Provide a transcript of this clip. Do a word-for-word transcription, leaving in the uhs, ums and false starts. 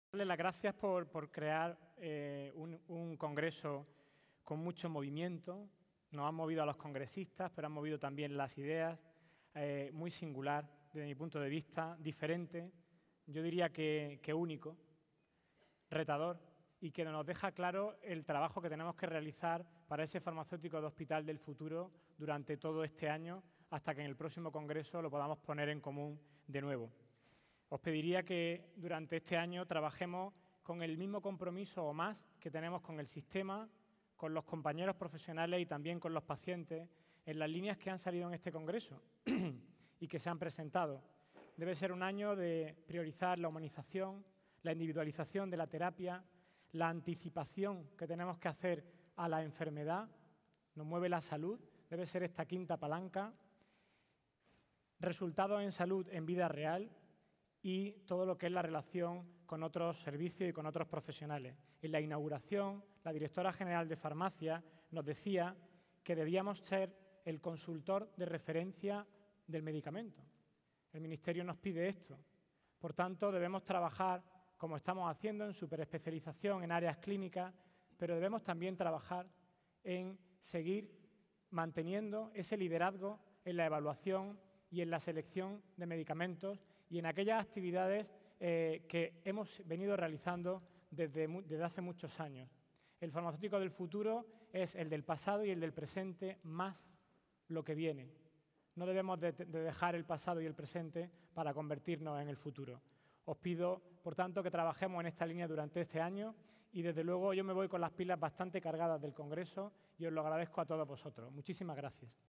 Darle las gracias por, por crear eh, un, un congreso con mucho movimiento. Nos han movido a los congresistas, pero han movido también las ideas. Eh, muy singular, desde mi punto de vista, diferente, yo diría que, que único, retador, y que nos deja claro el trabajo que tenemos que realizar para ese farmacéutico de hospital del futuro durante todo este año, hasta que en el próximo congreso lo podamos poner en común de nuevo. Os pediría que durante este año trabajemos con el mismo compromiso o más que tenemos con el sistema, con los compañeros profesionales y también con los pacientes en las líneas que han salido en este congreso y que se han presentado. Debe ser un año de priorizar la humanización, la individualización de la terapia, la anticipación que tenemos que hacer a la enfermedad, nos mueve la salud, debe ser esta quinta palanca, resultados en salud en vida real, y todo lo que es la relación con otros servicios y con otros profesionales. En la inauguración, la directora general de farmacia nos decía que debíamos ser el consultor de referencia del medicamento. El Ministerio nos pide esto. Por tanto, debemos trabajar, como estamos haciendo, en superespecialización en áreas clínicas, pero debemos también trabajar en seguir manteniendo ese liderazgo en la evaluación y en la selección de medicamentos y en aquellas actividades eh, que hemos venido realizando desde, desde hace muchos años. El farmacéutico del futuro es el del pasado y el del presente más lo que viene. No debemos de, de dejar el pasado y el presente para convertirnos en el futuro. Os pido, por tanto, que trabajemos en esta línea durante este año y, desde luego, yo me voy con las pilas bastante cargadas del Congreso y os lo agradezco a todos vosotros. Muchísimas gracias.